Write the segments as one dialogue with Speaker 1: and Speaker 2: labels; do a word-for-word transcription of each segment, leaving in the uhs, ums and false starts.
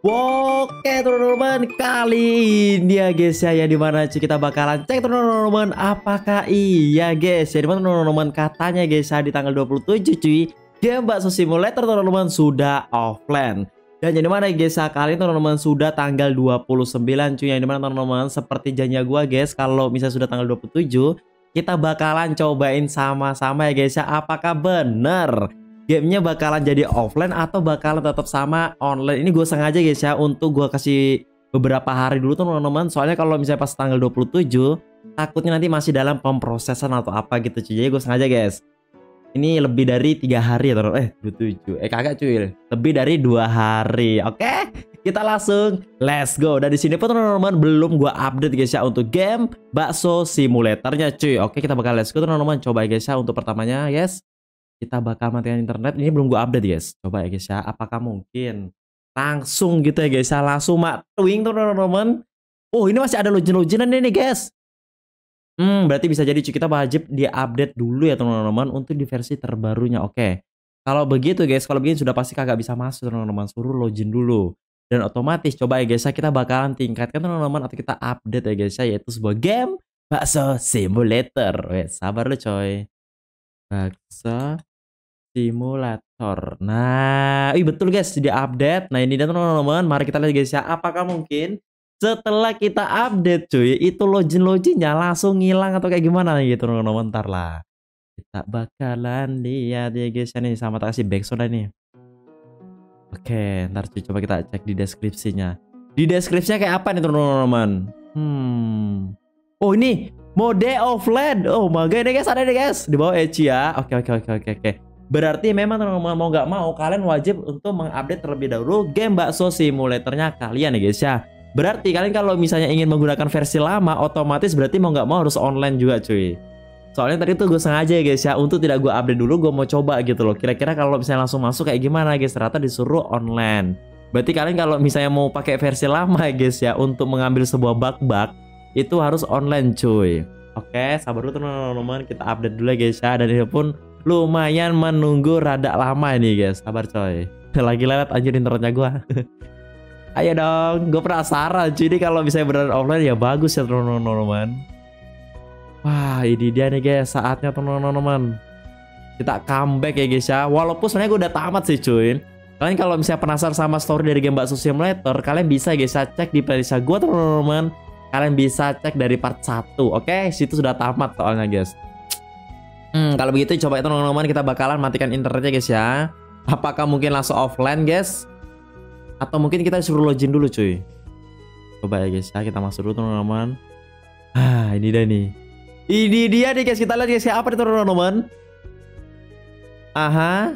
Speaker 1: Oke teman-teman, kali ini ya guys ya, ya dimana cuy kita bakalan cek teman-teman apakah iya guys ya, dimana teman-teman katanya guys ya di tanggal dua puluh tujuh cuy game Bakso Simulator teman-teman sudah offline. Dan yang dimana guys ya, kali ini teman-teman sudah tanggal dua puluh sembilan cuy, yang dimana teman-teman seperti janji gua guys, kalau misalnya sudah tanggal dua puluh tujuh kita bakalan cobain sama-sama ya guys ya, apakah bener gamenya bakalan jadi offline atau bakalan tetap sama online. Ini gue sengaja guys ya untuk gue kasih beberapa hari dulu tuh teman-teman, soalnya kalau misalnya pas tanggal dua puluh tujuh takutnya nanti masih dalam pemrosesan atau apa gitu cuy. Jadi gue sengaja guys, ini lebih dari tiga hari ya teman, eh dua puluh tujuh eh kagak cuy, lebih dari dua hari. Oke, kita langsung let's go. Dan di sini pun teman-teman belum gue update guys ya untuk game Bakso Simulatornya cuy. Oke, kita bakal let's go teman-teman, coba guys ya untuk pertamanya guys. Kita bakal matikan internet. Ini belum gue update guys. Coba ya guys ya, apakah mungkin langsung gitu ya guys ya, langsung mak twing teman-teman. Oh, ini masih ada login-loginan nih guys. Hmm, berarti bisa jadi kita wajib di update dulu ya teman-teman untuk di versi terbarunya. Oke, kalau begitu guys, kalau begini sudah pasti kagak bisa masuk teman-teman, suruh login dulu. Dan otomatis coba ya guys ya, kita bakalan tingkatkan teman-teman atau kita update ya guys ya, yaitu sebuah game Bakso Simulator. Wes, sabar lu coy. Bakso Simulator. Nah, ih betul guys, di update. Nah, ini dia teman-teman. Mari kita lihat guys ya, apakah mungkin setelah kita update cuy, itu login-loginnya langsung ngilang atau kayak gimana gitu teman-teman. Ntar lah, kita bakalan lihat ya guys ya nih, sama tak kasih backsound nih. Oke, ntar cuy coba kita cek di deskripsinya. Di deskripsinya kayak apa nih teman-teman? Hmm. Oh, ini mode offline. Oh my god, ini guys ada nih guys di bawah Eci ya. Oke oke oke oke oke. Berarti memang teman-teman mau nggak mau kalian wajib untuk mengupdate terlebih dahulu game Bakso Simulatornya kalian ya guys ya. Berarti kalian kalau misalnya ingin menggunakan versi lama, otomatis berarti mau nggak mau harus online juga cuy. Soalnya tadi tuh gue sengaja ya guys ya, untuk tidak gue update dulu, gue mau coba gitu loh. Kira-kira kalau misalnya langsung masuk kayak gimana guys, ternyata disuruh online. Berarti kalian kalau misalnya mau pakai versi lama ya guys ya, untuk mengambil sebuah bug-bug itu harus online cuy. Oke, sabar dulu teman-teman, kita update dulu ya guys ya. Dan ini pun lumayan menunggu rada lama ini guys, sabar coy. Lagi lewat anjir internetnya gua. Ayo dong, gue penasaran cuy, ini kalau bisa beneran offline ya bagus ya teman-teman. Wah, ini dia nih guys, saatnya teman-teman kita comeback ya guys ya. Walaupun sebenarnya gue udah tamat sih cuy. Kalian kalau misalnya penasaran sama story dari game Bakso Simulator, kalian bisa guys ya cek di playlist gue teman-teman. Kalian bisa cek dari part satu. Oke, situ sudah tamat soalnya guys. Hmm, kalau begitu coba itu teman-teman, kita bakalan matikan internetnya guys ya. Apakah mungkin langsung offline guys? Atau mungkin kita suruh login dulu cuy. Coba ya guys ya, kita masuk dulu teman-teman. Ah, ini dia nih. Ini dia nih guys, kita lihat guys ya, apa itu teman-teman? Aha.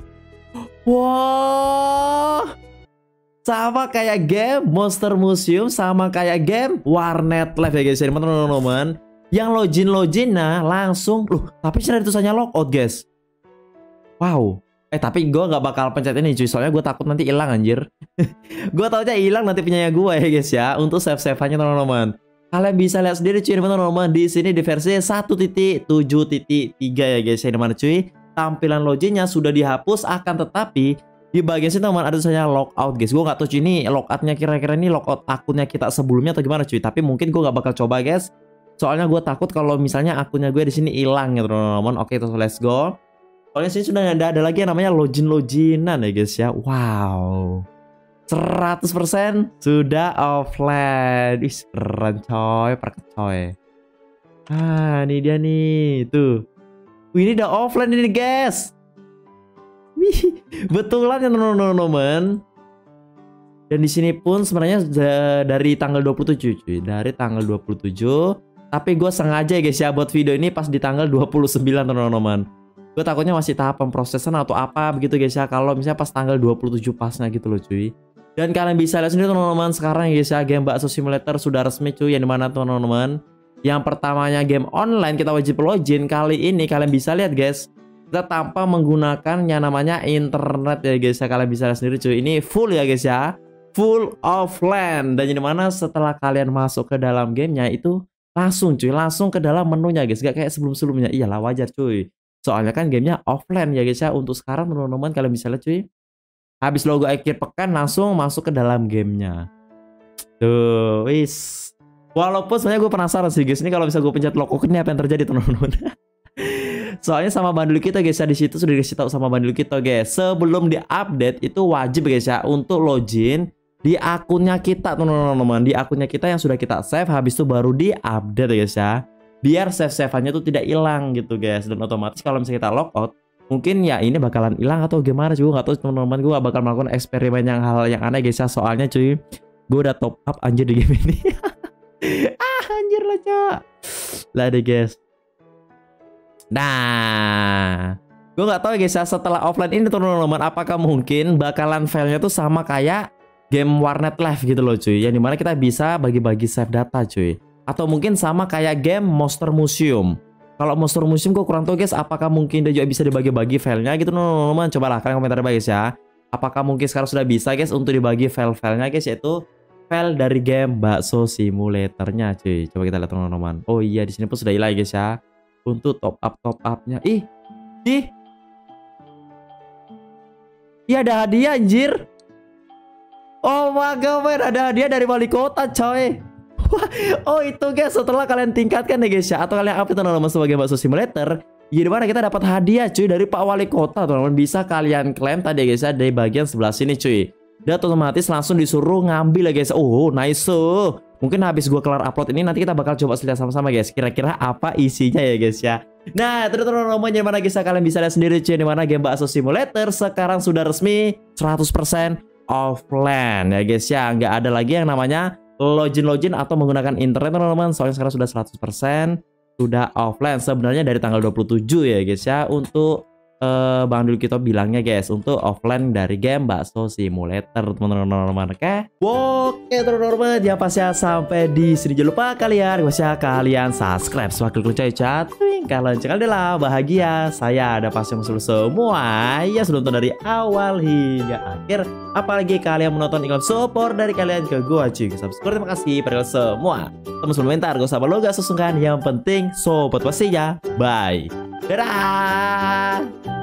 Speaker 1: Wah. Sama kayak game Monster Museum, sama kayak game Warnet Live ya guys ya teman-teman. Yang login-login nah langsung loh, tapi sini ada tulisannya logout guys. Wow. Eh tapi gue nggak bakal pencet ini cuy, soalnya gue takut nanti hilang anjir. Gue taunya hilang nanti punyanya gue ya guys ya, untuk save-save-nya teman-teman. Kalian bisa lihat sendiri cuy teman-teman, di sini di versi satu titik tujuh titik tiga ya guys ya, dimana cuy tampilan loginnya sudah dihapus, akan tetapi di bagian sini teman ada tulisannya logout guys. Gue nggak tahu cuy ini logoutnya kira-kira ini logout akunnya kita sebelumnya atau gimana cuy, tapi mungkin gue nggak bakal coba guys. Soalnya gue takut kalau misalnya akunnya gue di sini hilang ya teman-teman. Oke, terus let's go. Soalnya sini sudah ada, ada lagi yang namanya login-loginan ya guys ya. Wow, seratus persen sudah offline. Ih keren coy, perket coy. Ah, ini dia nih tuh. Wih, ini udah offline ini guys. Wih, betulan ya teman-teman. Dan di sini pun sebenarnya dari tanggal dua puluh tujuh cuy, dari tanggal dua puluh tujuh. Tapi gue sengaja ya guys ya buat video ini pas di tanggal dua puluh sembilan teman-teman. Gue takutnya masih tahap pemrosesan atau apa begitu guys ya, kalau misalnya pas tanggal dua puluh tujuh pasnya gitu loh cuy. Dan kalian bisa lihat sendiri teman-teman, sekarang ya guys ya, game Bakso Simulator sudah resmi cuy. Yang dimana teman-teman, yang pertamanya game online kita wajib login, kali ini kalian bisa lihat guys, kita tanpa menggunakan yang namanya internet ya guys ya. Kalian bisa lihat sendiri cuy, ini full ya guys ya, full offline. Dan yang dimana setelah kalian masuk ke dalam gamenya itu langsung cuy, langsung ke dalam menunya guys, gak kayak sebelum-sebelumnya. Iyalah wajar cuy, soalnya kan gamenya offline ya guys ya. Untuk sekarang teman-teman kalian bisa lihat cuy, Habis logo akhir pekan langsung masuk ke dalam gamenya. Tuh, wis. Walaupun sebenarnya gue penasaran sih guys, ini kalau bisa gue pencet logo ini apa yang terjadi teman-teman. Soalnya sama bandul kita guys ya, di situ sudah dikasih tahu sama bandul kita guys. Sebelum diupdate itu wajib guys ya untuk login di akunnya kita teman-teman, di akunnya kita yang sudah kita save, habis itu baru diupdate guys ya. Biar save-save-nya tuh tidak hilang gitu guys, dan otomatis kalau misalnya kita logout mungkin ya ini bakalan hilang atau gimana juga nggak tahu teman-teman. Gue bakal melakukan eksperimen yang hal yang aneh guys ya, soalnya cuy gue udah top up anjir di game ini. Ah anjir lah cok lah deh guys. Nah gue nggak tahu guys ya, setelah offline ini teman-teman apakah mungkin bakalan filenya tuh sama kayak game Warnet Live gitu loh cuy, yang dimana kita bisa bagi-bagi save data cuy, atau mungkin sama kayak game Monster Museum. Kalau Monster Museum gue kurang tahu guys, apakah mungkin dia juga bisa dibagi-bagi filenya gitu teman-teman. Cobalah kalian komentar guys ya, apakah mungkin sekarang sudah bisa guys untuk dibagi file-filenya guys, yaitu file dari game Bakso Simulatornya cuy. Coba kita lihat teman-teman. Oh iya, di sini pun sudah hilang guys ya untuk top up top upnya. Ih, ih, iya ada hadiah anjir. Oh my god man, ada hadiah dari wali kota coy. Oh itu guys, setelah kalian tingkatkan ya guys ya, atau kalian update teman-teman sebagai Bakso Simulator, ya dimana kita dapat hadiah cuy dari Pak Wali Kota teman-teman. Bisa kalian klaim tadi guys ya dari bagian sebelah sini cuy. Dan otomatis langsung disuruh ngambil ya guys. Oh nice. Mungkin habis gue kelar upload ini nanti kita bakal coba lihat sama-sama guys, kira-kira apa isinya ya guys ya. Nah terus teman-teman dimana guys ya, kalian bisa lihat sendiri cuy, dimana game Bakso Simulator sekarang sudah resmi seratus persen offline ya guys ya. Nggak ada lagi yang namanya login-login atau menggunakan internet teman-teman, soalnya sekarang sudah seratus persen sudah offline sebenarnya dari tanggal dua puluh tujuh ya guys ya, untuk uh, Bang Dul kita bilangnya guys untuk offline dari game Bakso Simulator teman-teman. Oke oke teman-teman, jangan pas ya sampai di sini. Jangan lupa kalian guys ya, kalian subscribe, klik lonceng catuing kalian cekal adalah bahagia. Saya ada pasti musuh semua ya sudah nonton dari awal hingga akhir, apalagi kalian menonton iklan support dari kalian ke gua cuy. Subscribe, terima kasih pada kalian semua. Teman-teman komentar gak usah lo gak susungkan, yang penting sobat pastinya. Bye, dadah.